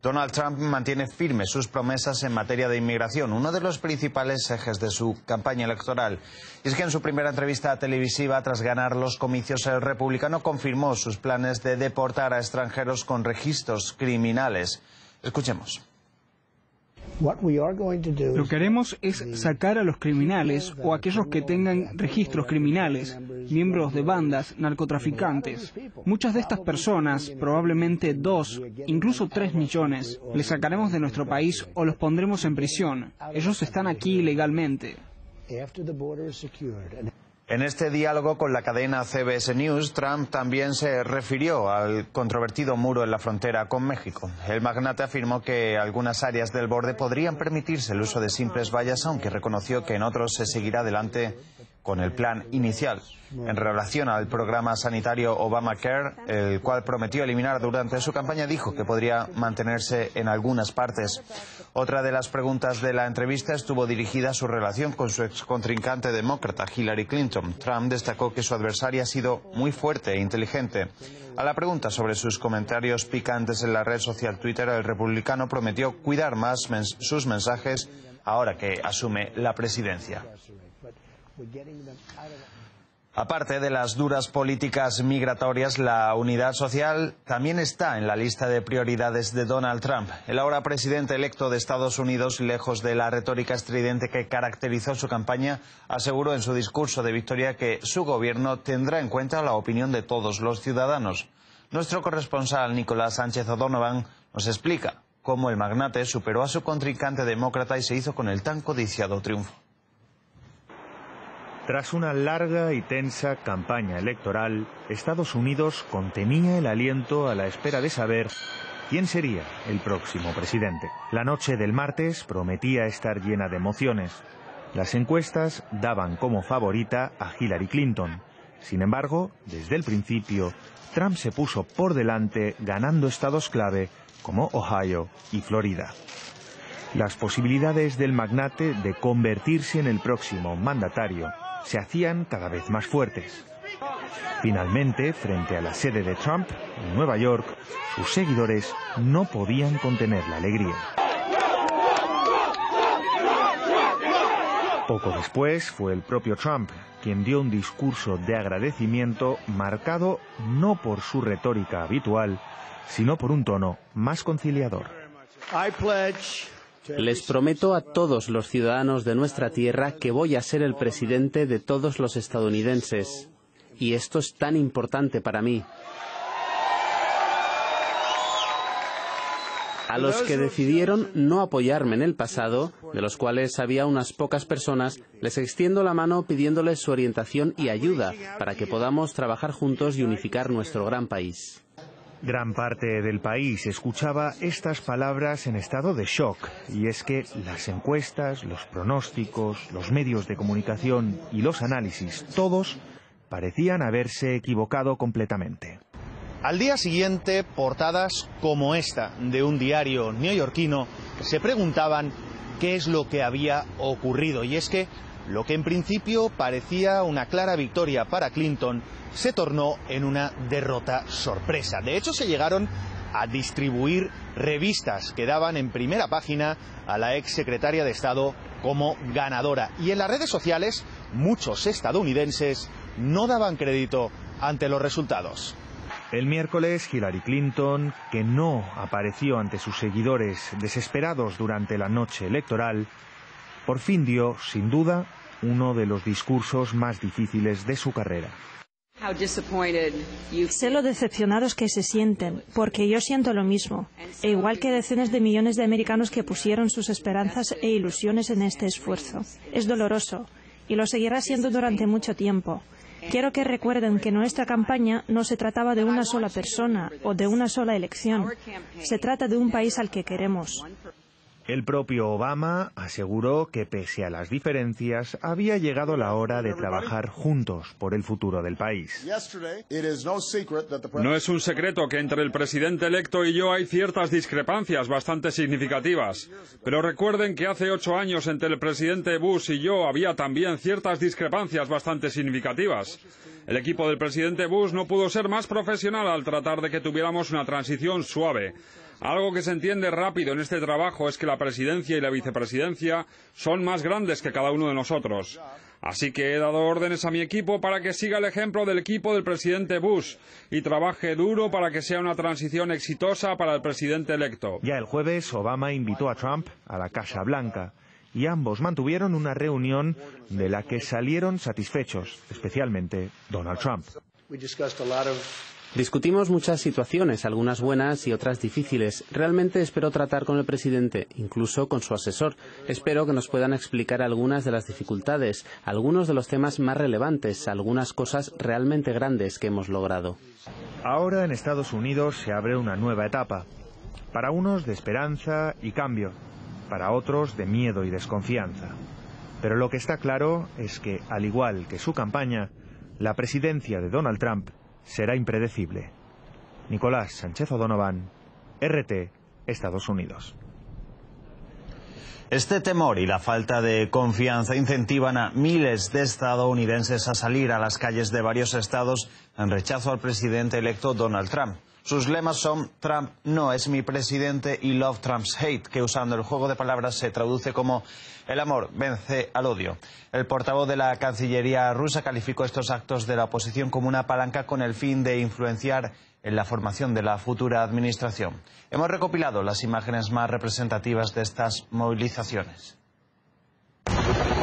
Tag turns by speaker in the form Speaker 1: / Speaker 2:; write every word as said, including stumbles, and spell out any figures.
Speaker 1: Donald Trump mantiene firmes sus promesas en materia de inmigración, uno de los principales ejes de su campaña electoral. Y es que en su primera entrevista televisiva, tras ganar los comicios, el republicano confirmó sus planes de deportar a extranjeros con registros criminales. Escuchemos.
Speaker 2: Lo que haremos es sacar a los criminales o aquellos que tengan registros criminales, miembros de bandas, narcotraficantes. Muchas de estas personas, probablemente dos, incluso tres millones, les sacaremos de nuestro país o los pondremos en prisión. Ellos están aquí ilegalmente.
Speaker 1: En este diálogo con la cadena C B S News, Trump también se refirió al controvertido muro en la frontera con México. El magnate afirmó que algunas áreas del borde podrían permitirse el uso de simples vallas, aunque reconoció que en otros se seguirá adelante con el plan inicial. En relación al programa sanitario Obamacare, el cual prometió eliminar durante su campaña, dijo que podría mantenerse en algunas partes. Otra de las preguntas de la entrevista estuvo dirigida a su relación con su ex contrincante demócrata Hillary Clinton. Trump destacó que su adversaria ha sido muy fuerte e inteligente. A la pregunta sobre sus comentarios picantes en la red social Twitter, el republicano prometió cuidar más mens- sus mensajes ahora que asume la presidencia. Aparte de las duras políticas migratorias, la unidad social también está en la lista de prioridades de Donald Trump. El ahora presidente electo de Estados Unidos, lejos de la retórica estridente que caracterizó su campaña, aseguró en su discurso de victoria que su gobierno tendrá en cuenta la opinión de todos los ciudadanos. Nuestro corresponsal Nicolás Sánchez O'Donovan nos explica cómo el magnate superó a su contrincante demócrata y se hizo con el tan codiciado triunfo.
Speaker 3: Tras una larga y tensa campaña electoral, Estados Unidos contenía el aliento a la espera de saber quién sería el próximo presidente. La noche del martes prometía estar llena de emociones. Las encuestas daban como favorita a Hillary Clinton. Sin embargo, desde el principio, Trump se puso por delante, ganando estados clave como Ohio y Florida. Las posibilidades del magnate de convertirse en el próximo mandatario se hacían cada vez más fuertes. Finalmente, frente a la sede de Trump, en Nueva York, sus seguidores no podían contener la alegría. Poco después fue el propio Trump quien dio un discurso de agradecimiento marcado no por su retórica habitual, sino por un tono más conciliador.
Speaker 4: Les prometo a todos los ciudadanos de nuestra tierra que voy a ser el presidente de todos los estadounidenses. Y esto es tan importante para mí. A los que decidieron no apoyarme en el pasado, de los cuales había unas pocas personas, les extiendo la mano pidiéndoles su orientación y ayuda para que podamos trabajar juntos y unificar nuestro gran país.
Speaker 3: Gran parte del país escuchaba estas palabras en estado de shock, y es que las encuestas, los pronósticos, los medios de comunicación y los análisis, todos parecían haberse equivocado completamente.
Speaker 5: Al día siguiente, portadas como esta de un diario neoyorquino se preguntaban qué es lo que había ocurrido, y es que lo que en principio parecía una clara victoria para Clinton se tornó en una derrota sorpresa. De hecho, se llegaron a distribuir revistas que daban en primera página a la ex secretaria de Estado como ganadora. Y en las redes sociales, muchos estadounidenses no daban crédito ante los resultados.
Speaker 3: El miércoles, Hillary Clinton, que no apareció ante sus seguidores desesperados durante la noche electoral, por fin dio, sin duda, uno de los discursos más difíciles de su carrera.
Speaker 6: Sé lo decepcionados que se sienten, porque yo siento lo mismo, e igual que decenas de millones de americanos que pusieron sus esperanzas e ilusiones en este esfuerzo. Es doloroso, y lo seguirá siendo durante mucho tiempo. Quiero que recuerden que nuestra campaña no se trataba de una sola persona o de una sola elección. Se trata de un país al que queremos.
Speaker 3: El propio Obama aseguró que, pese a las diferencias, había llegado la hora de trabajar juntos por el futuro del país.
Speaker 7: No es un secreto que entre el presidente electo y yo hay ciertas discrepancias bastante significativas. Pero recuerden que hace ocho años entre el presidente Bush y yo había también ciertas discrepancias bastante significativas. El equipo del presidente Bush no pudo ser más profesional al tratar de que tuviéramos una transición suave. Algo que se entiende rápido en este trabajo es que la presidencia y la vicepresidencia son más grandes que cada uno de nosotros. Así que he dado órdenes a mi equipo para que siga el ejemplo del equipo del presidente Bush y trabaje duro para que sea una transición exitosa para el presidente electo.
Speaker 3: Ya el jueves, Obama invitó a Trump a la Casa Blanca y ambos mantuvieron una reunión de la que salieron satisfechos, especialmente Donald Trump.
Speaker 4: Discutimos muchas situaciones, algunas buenas y otras difíciles. Realmente espero tratar con el presidente, incluso con su asesor. Espero que nos puedan explicar algunas de las dificultades, algunos de los temas más relevantes, algunas cosas realmente grandes que hemos logrado.
Speaker 3: Ahora en Estados Unidos se abre una nueva etapa. Para unos de esperanza y cambio, para otros de miedo y desconfianza. Pero lo que está claro es que, al igual que su campaña, la presidencia de Donald Trump será impredecible. Nicolás Sánchez O'Donovan, R T, Estados Unidos.
Speaker 1: Este temor y la falta de confianza incentivan a miles de estadounidenses a salir a las calles de varios estados en rechazo al presidente electo Donald Trump. Sus lemas son Trump no es mi presidente y Love Trump's Hate, que usando el juego de palabras se traduce como el amor vence al odio. El portavoz de la Cancillería rusa calificó estos actos de la oposición como una palanca con el fin de influenciar en la formación de la futura administración. Hemos recopilado las imágenes más representativas de estas movilizaciones.